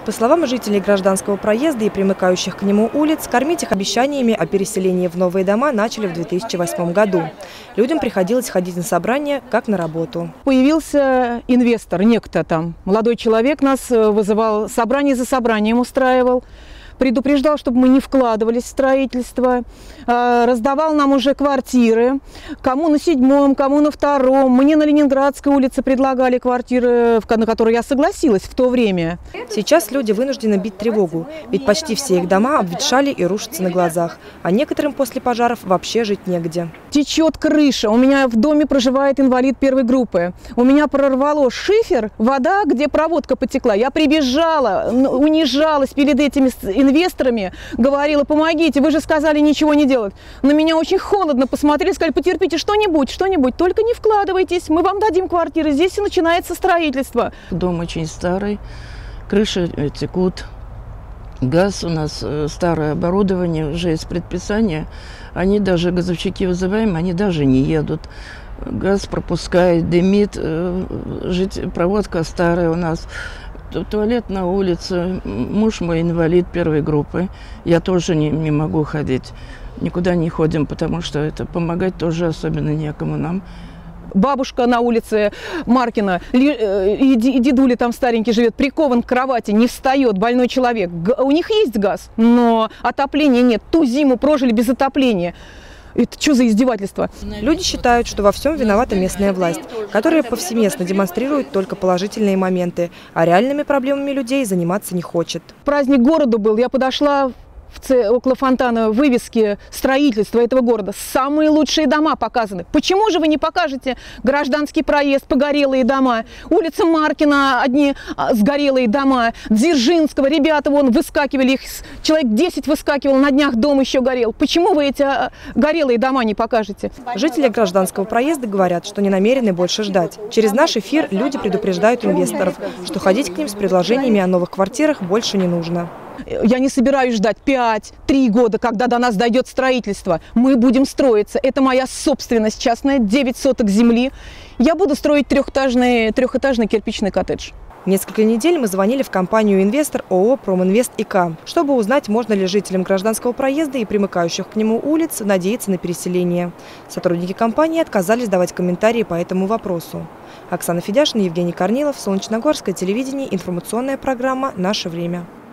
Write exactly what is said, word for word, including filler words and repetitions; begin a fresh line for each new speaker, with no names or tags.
По словам жителей Гражданского проезда и примыкающих к нему улиц, кормить их обещаниями о переселении в новые дома начали в две тысячи восьмом году. Людям приходилось ходить на собрания, как на работу.
Появился инвестор, некто там, молодой человек нас вызывал, собрание за собранием устраивал. Предупреждал, чтобы мы не вкладывались в строительство, раздавал нам уже квартиры, кому на седьмом, кому на втором. Мне на Ленинградской улице предлагали квартиры, на которые я согласилась в то время.
Сейчас люди вынуждены бить тревогу, ведь почти все их дома обветшали и рушатся на глазах, а некоторым после пожаров вообще жить негде.
Течет крыша, у меня в доме проживает инвалид первой группы. У меня прорвало шифер, вода, где проводка потекла. Я прибежала, унижалась перед этими инвесторами, говорила: помогите, вы же сказали ничего не делать. На меня очень холодно посмотрели, сказали: потерпите, что-нибудь, что-нибудь, только не вкладывайтесь, мы вам дадим квартиры, здесь и начинается строительство.
Дом очень старый, крыши текут, газ у нас, старое оборудование, уже из предписания. Они даже, газовщики вызываем, они даже не едут. Газ пропускает, дымит, жить, проводка старая у нас. Туалет на улице, муж мой инвалид первой группы, я тоже не, не могу ходить, никуда не ходим, потому что это помогать тоже особенно некому нам.
Бабушка на улице Маркина, и дедуля там старенький живет, прикован к кровати, не встает, больной человек. У них есть газ, но отопления нет, ту зиму прожили без отопления. Это что за издевательство?
Люди считают, что во всем виновата местная власть, которая повсеместно демонстрирует только положительные моменты, а реальными проблемами людей заниматься не хочет.
Праздник города был, я подошла в ц... около фонтана, вывески строительства этого города. Самые лучшие дома показаны. Почему же вы не покажете Гражданский проезд, погорелые дома, улица Маркина, одни сгорелые дома, Дзержинского, ребята вон выскакивали, их человек десять выскакивал, на днях дом еще горел. Почему вы эти горелые дома не покажете?
Жители Гражданского проезда говорят, что не намерены больше ждать. Через наш эфир люди предупреждают инвесторов, что ходить к ним с предложениями о новых квартирах больше не нужно.
Я не собираюсь ждать пять-три года, когда до нас дойдет строительство. Мы будем строиться. Это моя собственность частная, девять соток земли. Я буду строить трехэтажный, трехэтажный кирпичный коттедж.
Несколько недель мы звонили в компанию «Инвестор» ООО «Проминвест ИК», чтобы узнать, можно ли жителям Гражданского проезда и примыкающих к нему улиц надеяться на переселение. Сотрудники компании отказались давать комментарии по этому вопросу. Оксана Федяшина, Евгений Корнилов, Солнечногорское телевидение, информационная программа «Наше время».